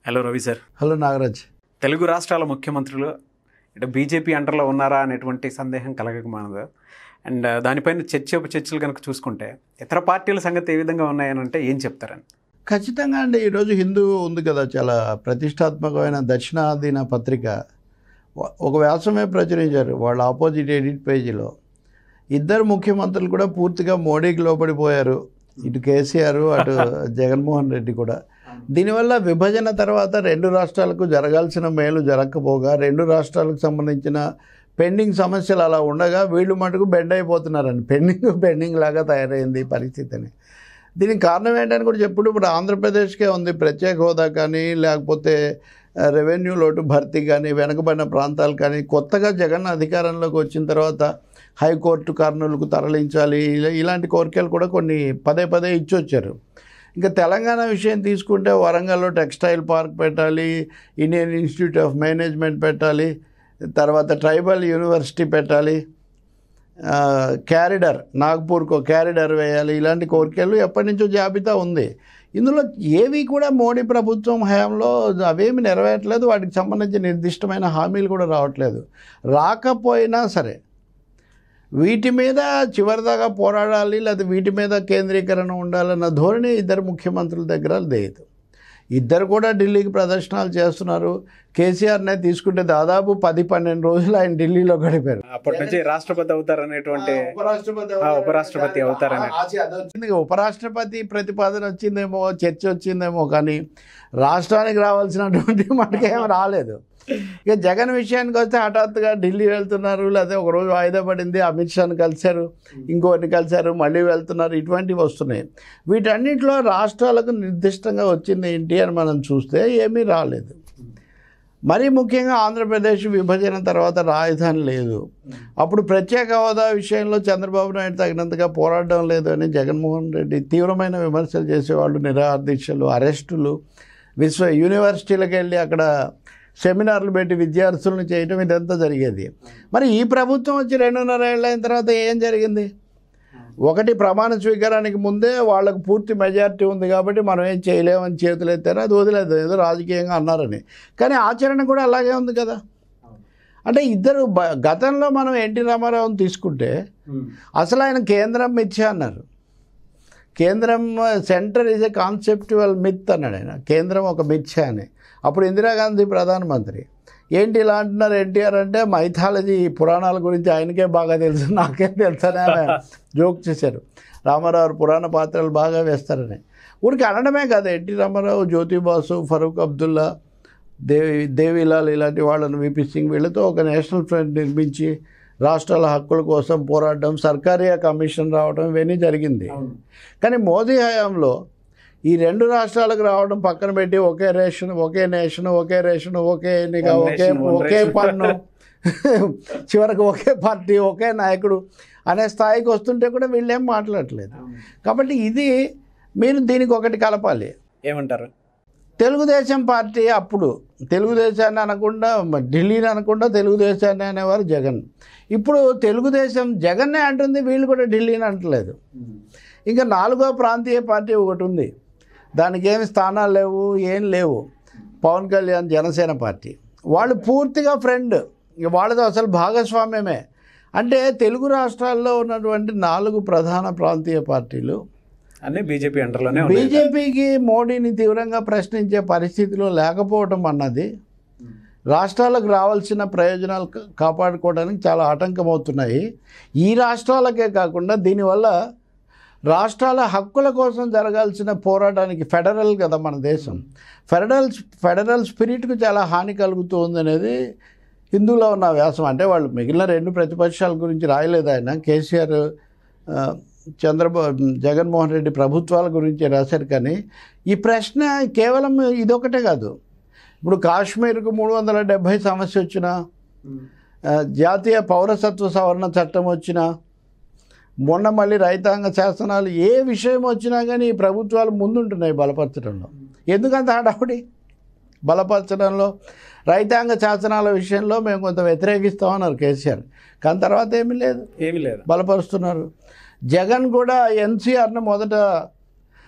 Hello Ravi sir. Hello Nagaraj. Telugu రాష్ట్రాల ముఖ్యమంత్రులు అంటే బీజేపీ అండర్లో ఉన్నారా అనేటువంటి సందేహం కలగకమానదు. అండ్ దానిపైన చర్చలు కనుక చూసుకుంటే ఇతర పార్టీల సంగతి ఏ విధంగా ఉన్నాయని అంటే ఏం చెప్తారని? ఖచ్చితంగా అండి. ఈరోజు హిందూ ఉంది కదా, చాలా ప్రతిష్టాత్మకమైన దక్షిణాదిన పత్రిక ఒక వ్యాసమే ప్రచురించారు వాళ్ళ ఆపోజిట్ ఎడిట్ పేజీలో. ఇద్దరు ముఖ్యమంత్రులు కూడా పూర్తిగా మోడీకి లోబడిపోయారు, ఇటు కేసీఆర్ అటు జగన్మోహన్ రెడ్డి కూడా. దీనివల్ల విభజన తర్వాత రెండు రాష్ట్రాలకు జరగాల్సిన మేలు జరగకపోగా రెండు రాష్ట్రాలకు సంబంధించిన పెండింగ్ సమస్యలు అలా ఉండగా వీళ్ళు మటుకు బెండ్ అయిపోతున్నారని పెండింగ్ లాగా తయారైంది పరిస్థితిని. దీనికి కారణం ఏంటని కూడా ఇప్పుడు ఆంధ్రప్రదేశ్కే ఉంది. ప్రత్యేక హోదా కానీ లేకపోతే రెవెన్యూ లోటు భర్తీ కానీ వెనకబడిన ప్రాంతాలు కానీ కొత్తగా జగన్ అధికారంలోకి వచ్చిన తర్వాత హైకోర్టు కర్నూలుకు తరలించాలి, ఇలాంటి కోరికలు కూడా కొన్ని పదే ఇచ్చొచ్చారు. ఇంకా తెలంగాణ విషయం తీసుకుంటే వరంగల్లో టెక్స్టైల్ పార్క్ పెట్టాలి, ఇండియన్ ఇన్స్టిట్యూట్ ఆఫ్ మేనేజ్మెంట్ పెట్టాలి, తర్వాత ట్రైబల్ యూనివర్సిటీ పెట్టాలి, క్యారిడర్ నాగ్పూర్కు క్యారిడర్ వేయాలి, ఇలాంటి కోరికలు ఎప్పటి నుంచో జాబితా ఉంది. ఇందులో ఏవి కూడా మోడీ ప్రభుత్వం హయాంలో అవేమి నెరవేరట్లేదు. వాటికి సంబంధించి నిర్దిష్టమైన హామీలు కూడా రావట్లేదు. రాకపోయినా సరే వీటి మీద చివరిదాకా పోరాడాలి, లేదా వీటి మీద కేంద్రీకరణ ఉండాలన్న ధోరణి ఇద్దరు ముఖ్యమంత్రుల దగ్గర లేదు. ఇద్దరు కూడా ఢిల్లీకి ప్రదర్శనలు చేస్తున్నారు. కేసీఆర్నే తీసుకుంటే దాదాపు 10-12 రోజులు ఆయన ఢిల్లీలో గడిపారు. అప్పటి నుంచి రాష్ట్రపతి అవుతారనేటువంటి ఉపరాష్ట్రపతి అవుతారని వచ్చింది. ఉపరాష్ట్రపతి ప్రతిపాదన వచ్చిందేమో, చర్చ వచ్చిందేమో, కానీ రాష్ట్రానికి రావాల్సినటువంటి మనకేం రాలేదు. ఇక జగన్ విషయానికి వస్తే హఠాత్తుగా ఢిల్లీ వెళ్తున్నారు, లేదా ఒకరోజు వాయిదా పడింది, అమిత్ షాని కలిశారు, ఇంకోటిని కలిశారు, మళ్ళీ వెళ్తున్నారు, ఇటువంటివి వస్తున్నాయి. వీటన్నిటిలో రాష్ట్రాలకు నిర్దిష్టంగా వచ్చింది ఏంటి అని మనం చూస్తే ఏమీ రాలేదు. మరీ ముఖ్యంగా ఆంధ్రప్రదేశ్ విభజన తర్వాత రాజధాని లేదు. అప్పుడు ప్రత్యేక హోదా విషయంలో చంద్రబాబు నాయుడు తగినంతగా పోరాడడం లేదు అని జగన్మోహన్ రెడ్డి తీవ్రమైన విమర్శలు చేసేవాళ్ళు. నిరాహార దీక్షలు, అరెస్టులు, యూనివర్సిటీలకు వెళ్ళి అక్కడ సెమినార్లు పెట్టి విద్యార్థులను చేయటం, ఇదంతా జరిగేది. మరి ఈ ప్రభుత్వం వచ్చి 2.5 ఏళ్ళు అయిన తర్వాత ఏం జరిగింది? ఒకటి, ప్రమాణ స్వీకారానికి ముందే వాళ్ళకు పూర్తి మెజారిటీ ఉంది కాబట్టి మనం ఏం చేయలేమని చేతులు ఎత్తారు, అది వదిలేదు, ఏదో రాజకీయంగా అన్నారని. కానీ ఆచరణ కూడా అలాగే ఉంది కదా. అంటే ఇద్దరు గతంలో మనం ఎన్టీ రామారావుని తీసుకుంటే అసలు ఆయన కేంద్రం మిథ్య అన్నారు. కేంద్రం centre is a conceptual myth అన్నాడు ఆయన. కేంద్రం ఒక మిథ్య అని. అప్పుడు ఇందిరాగాంధీ ప్రధానమంత్రి. ఏంటి ఇలా అంటున్నారు ఎన్టీఆర్ అంటే, మైథాలజీ పురాణాల గురించి ఆయనకే బాగా తెలుసు, నాకేం తెలుసని ఆయన జోక్ చేశారు. రామారావు పురాణ పాత్రలు బాగా వేస్తారని. ఊరికి అనడమే కాదు, ఎన్టీ రామారావు, జ్యోతిబాసు, ఫరూక్ అబ్దుల్లా, దేవిలాల్ ఇలాంటి వాళ్ళని, విపి సింగ్, వీళ్ళతో ఒక నేషనల్ ఫ్రంట్ నిర్మించి రాష్ట్రాల హక్కుల కోసం పోరాడడం, సర్కారీ కమిషన్ రావడం, ఇవన్నీ జరిగింది. కానీ మోదీ హయాంలో ఈ రెండు రాష్ట్రాలకు రావడం పక్కన పెట్టి ఒకే రేషన్, ఒకే నేషన్, ఒకే రేషన్, ఒకే ఎన్నిక, ఒకే పన్ను, చివరికి ఒకే పార్టీ, ఒకే నాయకుడు అనే స్థాయికి వస్తుంటే కూడా వీళ్ళేం మాట్లాడట్లేదు. కాబట్టి ఇది మీరు దీనికి ఒకటి కలపాలి. ఏమంటారు? తెలుగుదేశం పార్టీ అప్పుడు తెలుగుదేశాన్ని అనకుండా, ఢిల్లీని అనకుండా తెలుగుదేశాన్ని అనేవారు జగన్. ఇప్పుడు తెలుగుదేశం జగన్నే అంటుంది, వీళ్ళు కూడా ఢిల్లీని అంటలేదు. ఇంకా 4వ ప్రాంతీయ పార్టీ ఒకటి ఉంది, దానికి ఏమి స్థానాలు లేవు, ఏం లేవు. పవన్ కళ్యాణ్ జనసేన పార్టీ, వాళ్ళు పూర్తిగా ఫ్రెండ్, ఇక వాళ్ళతో అసలు భాగస్వామ్యమే. అంటే తెలుగు రాష్ట్రాల్లో ఉన్నటువంటి 4 ప్రధాన ప్రాంతీయ పార్టీలు అన్నీ బీజేపీ అండర్లోనే. బీజేపీకి మోడీని తీవ్రంగా ప్రశ్నించే పరిస్థితిలో లేకపోవడం అన్నది రాష్ట్రాలకు రావాల్సిన ప్రయోజనాలు కాపాడుకోవడానికి చాలా ఆటంకమవుతున్నాయి. ఈ రాష్ట్రాలకే కాకుండా దీనివల్ల రాష్ట్రాల హక్కుల కోసం జరగాల్సిన పోరాటానికి, ఫెడరల్ కదా మన దేశం, ఫెడరల్ స్పిరిట్కు చాలా హాని కలుగుతుంది అనేది హిందూలో ఉన్న వ్యాసం. అంటే వాళ్ళు మిగిలిన 2 ప్రతిపక్షాల గురించి రాయలేదు ఆయన. కేసీఆర్, జగన్మోహన్ రెడ్డి ప్రభుత్వాల గురించి రాశారు. కానీ ఈ ప్రశ్న కేవలం ఇదొకటే కాదు. ఇప్పుడు కాశ్మీర్కు 370 సమస్య వచ్చినా, జాతీయ పౌరసత్వ సవరణ చట్టం వచ్చినా, మొన్న మళ్ళీ రైతాంగ శాసనాలు, ఏ విషయం వచ్చినా కానీ ఈ ప్రభుత్వాలు ముందుంటున్నాయి బలపరచడంలో. ఎందుకంత హడావుడి బలపరచడంలో? రైతాంగ శాసనాల విషయంలో మేము కొంత వ్యతిరేకిస్తామన్నారు కేసీఆర్, కానీ తర్వాత ఏమీ లేదు, బలపరుస్తున్నారు. జగన్ కూడా ఎన్సీఆర్ని మొదట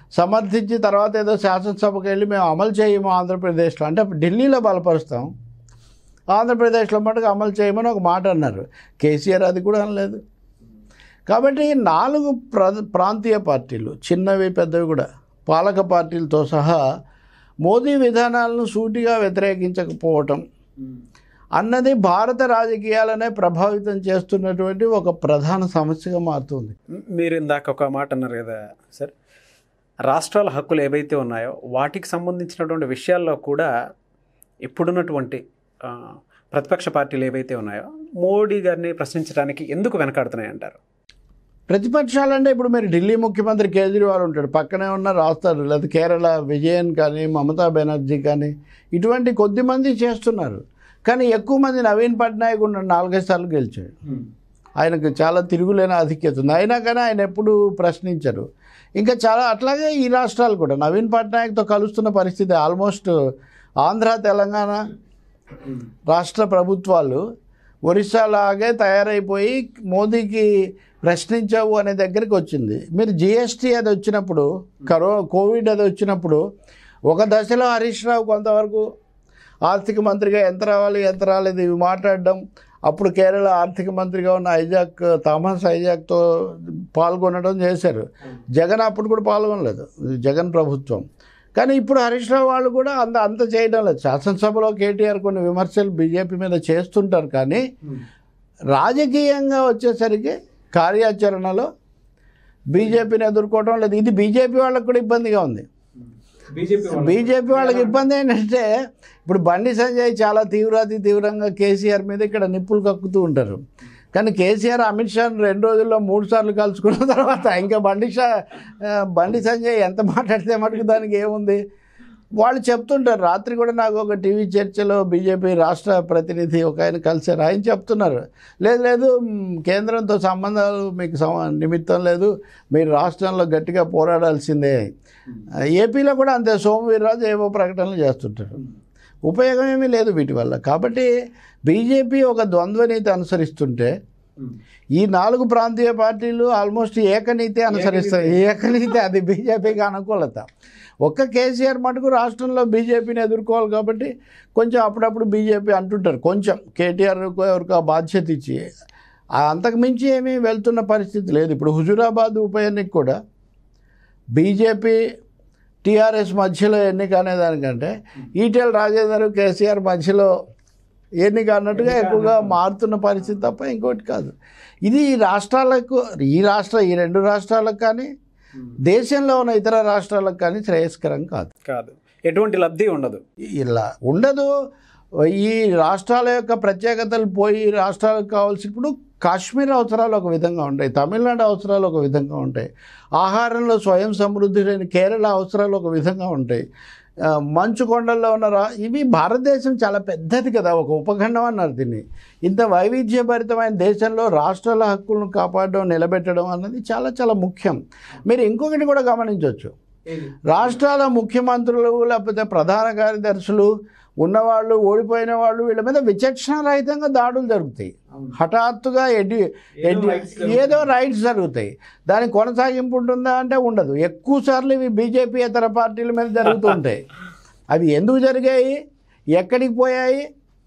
సమర్థించి తర్వాత ఏదో శాసనసభకు వెళ్ళి మేము అమలు చేయము ఆంధ్రప్రదేశ్లో, అంటే ఢిల్లీలో బలపరుస్తాం, ఆంధ్రప్రదేశ్లో మటుకు అమలు చేయమని ఒక మాట అన్నారు. కేసీఆర్ అది కూడా అనలేదు. కాబట్టి 4 ప్రాంతీయ పార్టీలు, చిన్నవి పెద్దవి కూడా, పాలక పార్టీలతో సహా మోదీ విధానాలను సూటిగా వ్యతిరేకించకపోవటం అన్నది భారత రాజకీయాలనే ప్రభావితం చేస్తున్నటువంటి ఒక ప్రధాన సమస్యగా మారుతుంది. మీరు ఇందాక ఒక మాట అన్నారు కదా సార్, రాష్ట్రాల హక్కులు ఏవైతే ఉన్నాయో వాటికి సంబంధించినటువంటి విషయాల్లో కూడా ఇప్పుడున్నటువంటి ప్రతిపక్ష పార్టీలు ఏవైతే ఉన్నాయో మోడీ గారిని ప్రశ్నించడానికి ఎందుకు వెనకాడుతున్నాయి అంటారు? ప్రతిపక్షాలంటే ఇప్పుడు మీరు ఢిల్లీ ముఖ్యమంత్రి కేజ్రీవాల్ ఉంటాడు, పక్కనే ఉన్న రాస్తారు, లేదా కేరళ విజయన్ కానీ మమతా బెనర్జీ కానీ ఇటువంటి కొద్దిమంది చేస్తున్నారు. కానీ ఎక్కువ మంది నవీన్ పట్నాయక్ ఉన్న 4-5 సార్లు గెలిచాడు. ఆయనకు చాలా తిరుగులేని ఆధిక్యత ఉంది. అయినా కానీ ఆయన ఎప్పుడు ప్రశ్నించరు. ఇంకా చాలా అట్లాగే ఈ రాష్ట్రాలు కూడా నవీన్ పట్నాయక్తో కలుస్తున్న పరిస్థితి. ఆల్మోస్ట్ ఆంధ్ర తెలంగాణ రాష్ట్ర ప్రభుత్వాలు ఒరిస్సాలాగే తయారైపోయి మోదీకి ప్రశ్నించావు అనే దగ్గరికి వచ్చింది. మీరు జిఎస్టీ అది వచ్చినప్పుడు, కోవిడ్ అది వచ్చినప్పుడు ఒక దశలో హరీష్ రావు కొంతవరకు ఆర్థిక మంత్రిగా ఎంత రావాలి ఎంత రాలేదు ఇవి మాట్లాడడం, అప్పుడు కేరళ ఆర్థిక మంత్రిగా ఉన్న థామస్ ఐజాక్తో పాల్గొనడం చేశారు. జగన్ అప్పుడు కూడా పాల్గొనలేదు, జగన్ ప్రభుత్వం. కానీ ఇప్పుడు హరీష్ రావు వాళ్ళు కూడా అంత చేయడం లేదు. శాసనసభలో కేటీఆర్ కొన్ని విమర్శలు బీజేపీ మీద చేస్తుంటారు, కానీ రాజకీయంగా వచ్చేసరికి కార్యాచరణలో బీజేపీని ఎదుర్కోవడం లేదు. ఇది బీజేపీ వాళ్ళకు కూడా ఇబ్బందిగా ఉంది. బీజేపీ వాళ్ళకి ఇబ్బంది ఏంటంటే ఇప్పుడు బండి సంజయ్ చాలా తీవ్రంగా కేసీఆర్ మీద ఇక్కడ నిప్పులు కక్కుతూ ఉంటారు. కానీ కేసీఆర్ అమిత్ షాను 2 రోజుల్లో 3 సార్లు కలుసుకున్న తర్వాత ఇంకా బండి సంజయ్ ఎంత మాట్లాడితే మటుకు దానికి ఏముంది. వాళ్ళు చెప్తుంటారు. రాత్రి కూడా నాకు ఒక టీవీ చర్చలో బీజేపీ రాష్ట్ర ప్రతినిధి ఒక ఆయన కలిశారు. ఆయన చెప్తున్నారు, లేదు కేంద్రంతో సంబంధాలు మీకు నిమిత్తం లేదు, మీరు రాష్ట్రంలో గట్టిగా పోరాడాల్సిందే. ఏపీలో కూడా అంతే, సోమవీర్రాజు ఏవో ప్రకటనలు చేస్తుంటారు. ఉపయోగం ఏమీ లేదు వీటి వల్ల. కాబట్టి బీజేపీ ఒక ద్వంద్వనీతి అనుసరిస్తుంటే ఈ 4 ప్రాంతీయ పార్టీలు ఆల్మోస్ట్ ఏకనీతి అనుసరిస్తాయి. ఏకనీతి అది బీజేపీకి అనుకూలత. ఒక్క కేసీఆర్ మటుకు రాష్ట్రంలో బీజేపీని ఎదుర్కోవాలి కాబట్టి కొంచెం అప్పుడప్పుడు బీజేపీ అంటుంటారు, కొంచెం కేటీఆర్ ఎవరికి ఆ బాధ్యత ఇచ్చి. అంతకుమించి ఏమీ వెళ్తున్న పరిస్థితి లేదు. ఇప్పుడు హుజూరాబాద్ ఉప ఎన్నిక కూడా బీజేపీ టీఆర్ఎస్ మధ్యలో ఎన్నిక అనేదానికంటే ఈటెల రాజేందర్ కేసీఆర్ మధ్యలో ఎన్నిక అన్నట్టుగా ఎక్కువగా మారుతున్న పరిస్థితి తప్ప ఇంకోటి కాదు. ఇది ఈ 2 రాష్ట్రాలకు కానీ దేశంలో ఉన్న ఇతర రాష్ట్రాలకు కానీ శ్రేయస్కరం కాదు. ఎటువంటి లబ్ధి ఉండదు. ఇలా ఉండదు. ఈ రాష్ట్రాల యొక్క ప్రత్యేకతలు పోయి రాష్ట్రాలకు కావాల్సి ఇప్పుడు కాశ్మీర్ అవసరాలు ఒక విధంగా ఉంటాయి, తమిళనాడు అవసరాలు ఒక విధంగా ఉంటాయి, ఆహారంలో స్వయం సమృద్ధి లేని కేరళ అవసరాలు ఒక విధంగా ఉంటాయి, మంచు కొండల్లో ఉన్న ఇవి భారతదేశం చాలా పెద్దది కదా, ఒక ఉపఖండం అన్నారు దీన్ని. ఇంత వైవిధ్యభరితమైన దేశంలో రాష్ట్రాల హక్కులను కాపాడడం నిలబెట్టడం అన్నది చాలా చాలా ముఖ్యం. మీరు ఇంకొకటి కూడా గమనించవచ్చు, రాష్ట్రాల ముఖ్యమంత్రులు లేకపోతే ప్రధాన కార్యదర్శులు ఉన్నవాళ్ళు ఓడిపోయిన వాళ్ళు వీళ్ళ మీద విచక్షణారహితంగా దాడులు జరుగుతాయి. హఠాత్తుగా ఏదో రైట్స్ జరుగుతాయి. దానికి కొనసాగింపు ఉంటుందా అంటే ఉండదు. ఎక్కువ సార్లు ఇవి బీజేపీ ఇతర పార్టీల మీద జరుగుతూ ఉంటాయి. అవి ఎందుకు జరిగాయి, ఎక్కడికి పోయాయి,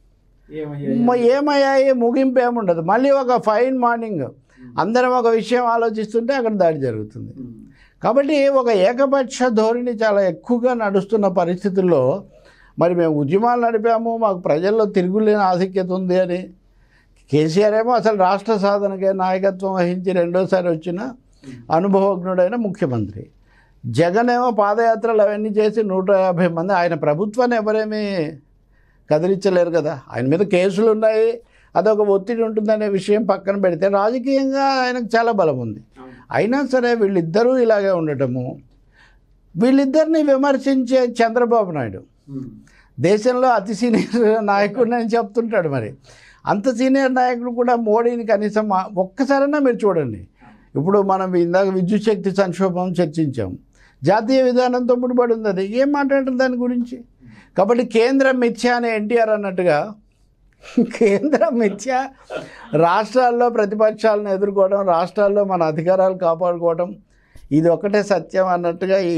ఏమయ్యాయి, ముగింపు ఏముండదు. మళ్ళీ ఒక ఫైన్ మార్నింగ్ అందరం ఒక విషయం ఆలోచిస్తుంటే అక్కడ దాడి జరుగుతుంది. కాబట్టి ఒక ఏకపక్ష ధోరణి చాలా ఎక్కువగా నడుస్తున్న పరిస్థితుల్లో మరి మేము ఉద్యమాలు నడిపాము, మాకు ప్రజల్లో తిరుగులేని ఆధిక్యత ఉంది అని కేసీఆర్ ఏమో అసలు రాష్ట్ర సాధనకే నాయకత్వం వహించి 2వ సారి వచ్చిన అనుభవజ్ఞుడైన ముఖ్యమంత్రి. జగన్ ఏమో పాదయాత్రలు అవన్నీ చేసి 150 మంది, ఆయన ప్రభుత్వాన్ని ఎవరేమీ కదిలించలేరు కదా. ఆయన మీద కేసులు ఉన్నాయి, అదొక ఒత్తిడి ఉంటుందనే విషయం పక్కన పెడితే రాజకీయంగా ఆయనకు చాలా బలం ఉంది. అయినా సరే వీళ్ళిద్దరూ ఇలాగే ఉండటము, వీళ్ళిద్దరిని విమర్శించే చంద్రబాబు నాయుడు దేశంలో అతి సీనియర్ నాయకుడిని అని చెప్తుంటాడు. మరి అంత సీనియర్ నాయకుడు కూడా మోడీని కనీసం ఒక్కసారైనా మీరు చూడండి. ఇప్పుడు మనం ఇందాక విద్యుత్ శక్తి సంక్షోభం చర్చించాం, జాతీయ విధానంతో ముడిపడి ఉంది, అది ఏం మాట్లాడటం దాని గురించి. కాబట్టి కేంద్రం మిథ్య అని ఎన్టీఆర్ అన్నట్టుగా కేంద్రం మిథ్య, రాష్ట్రాల్లో ప్రతిపక్షాలను ఎదుర్కోవడం, రాష్ట్రాల్లో మన అధికారాలు కాపాడుకోవడం, ఇది ఒకటే సత్యం అన్నట్టుగా ఈ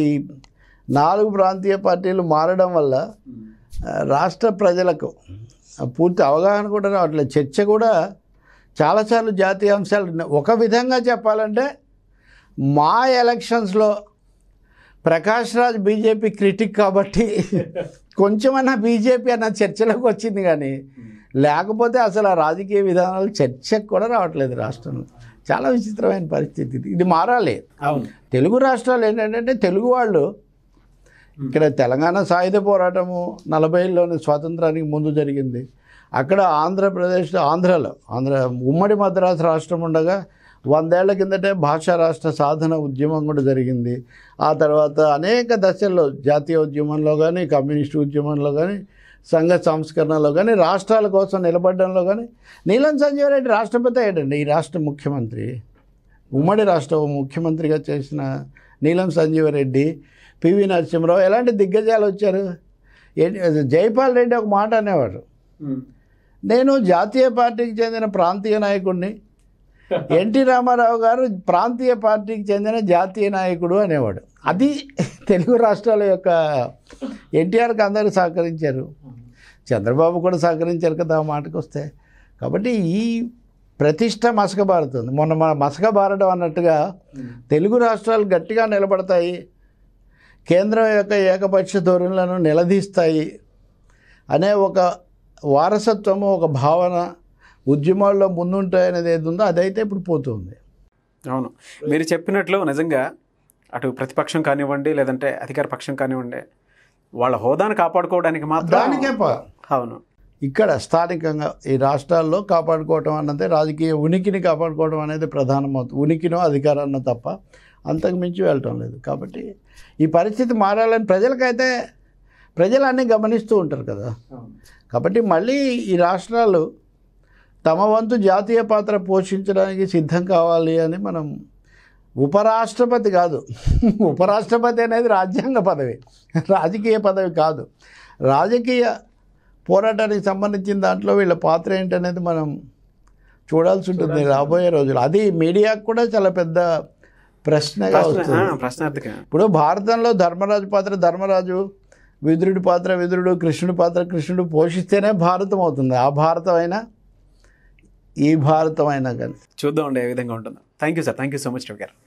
4 ప్రాంతీయ పార్టీలు మారడం వల్ల రాష్ట్ర ప్రజలకు పూర్తి అవగాహన కూడా రావట్లేదు. చర్చ కూడా చాలాసార్లు జాతీయ అంశాలు, ఒక విధంగా చెప్పాలంటే మా ఎలక్షన్స్లో ప్రకాష్ రాజ్ బీజేపీ క్రిటిక్ కాబట్టి కొంచెమన్నా బీజేపీ అన్న చర్చలోకి వచ్చింది, కానీ లేకపోతే అసలు ఆ రాజకీయ విధానాలు చర్చకు కూడా రావట్లేదు రాష్ట్రంలో. చాలా విచిత్రమైన పరిస్థితి. ఇది మారాలి. అవును, తెలుగు రాష్ట్రాలు ఏంటంటే తెలుగు వాళ్ళు ఇక్కడ తెలంగాణ సాయుధ పోరాటము 40లోని స్వాతంత్రానికి ముందు జరిగింది. అక్కడ ఆంధ్రాలో ఉమ్మడి మద్రాసు రాష్ట్రం ఉండగా 100 ఏళ్ల కిందటే భాషా రాష్ట్ర సాధన ఉద్యమం కూడా జరిగింది. ఆ తర్వాత అనేక దశల్లో జాతీయ ఉద్యమంలో కానీ, కమ్యూనిస్టు ఉద్యమంలో కానీ, సంఘ సంస్కరణలో కానీ, రాష్ట్రాల కోసం నిలబడడంలో కానీ నీలం సంజీవ్ రెడ్డి రాష్ట్రపతి అయ్యాడండి. ఈ రాష్ట్ర ముఖ్యమంత్రి, ఉమ్మడి రాష్ట్ర ముఖ్యమంత్రిగా చేసిన నీలం సంజీవ్ రెడ్డి, పివి నరసింహరావు, ఎలాంటి దిగ్గజాలు వచ్చారు. జైపాల్ రెడ్డి ఒక మాట అనేవాడు, నేను జాతీయ పార్టీకి చెందిన ప్రాంతీయ నాయకుడిని, ఎన్టీ రామారావు గారు ప్రాంతీయ పార్టీకి చెందిన జాతీయ నాయకుడు అనేవాడు. అది తెలుగు రాష్ట్రాల యొక్క ఎన్టీఆర్కి అందరూ సహకరించారు, చంద్రబాబు కూడా సహకరించారు కదా ఆ మాటకు వస్తే. కాబట్టి ఈ ప్రతిష్ట మసకబారుతుంది. మొన్న మన మసకబారడం అన్నట్టుగా తెలుగు రాష్ట్రాలు గట్టిగా నిలబడతాయి, కేంద్రం యొక్క ఏకపక్ష ధోరణులను నిలదీస్తాయి అనే ఒక వారసత్వము, ఒక భావన ఉద్యమాల్లో ముందుంటాయనేది ఏది ఉందో అదైతే ఇప్పుడు పోతుంది. అవును, మీరు చెప్పినట్లు నిజంగా అటు ప్రతిపక్షం కానివ్వండి, లేదంటే అధికార పక్షం కానివ్వండి, వాళ్ళ హోదాను కాపాడుకోవడానికి మాత్రం దానికే అవును, ఇక్కడ స్థానికంగా ఈ రాష్ట్రాల్లో కాపాడుకోవటం అన్నది, రాజకీయ ఉనికిని కాపాడుకోవడం అనేది ప్రధానమవుతుంది. ఉనికినో అధికారాన్నో తప్ప అంతకు మించి వెళ్ళటం లేదు. కాబట్టి ఈ పరిస్థితి మారాలని ప్రజలు అన్నీ గమనిస్తూ ఉంటారు కదా. కాబట్టి మళ్ళీ ఈ రాష్ట్రాలు తమ వంతు జాతీయ పాత్ర పోషించడానికి సిద్ధం కావాలి అని మనం, ఉపరాష్ట్రపతి కాదు, ఉపరాష్ట్రపతి అనేది రాజ్యాంగ పదవి, రాజకీయ పదవి కాదు. రాజకీయ పోరాటానికి సంబంధించిన దాంట్లో వీళ్ళ పాత్ర ఏంటనేది మనం చూడాల్సి ఉంటుంది రాబోయే రోజులు. అది మీడియాకు కూడా చాలా పెద్ద ప్రశ్నగా వస్తుంది. ఇప్పుడు భారతంలో ధర్మరాజు పాత్ర ధర్మరాజు, విదురుడి పాత్ర విదురుడు, కృష్ణుడి పాత్ర కృష్ణుడు పోషిస్తేనే భారతం అవుతుంది. ఆ భారతం అయినా ఈ భారతం అయినా కానీ చూద్దామండి ఏ విధంగా ఉంటుందో. Thank you sir, thank you so much Ravi గారు.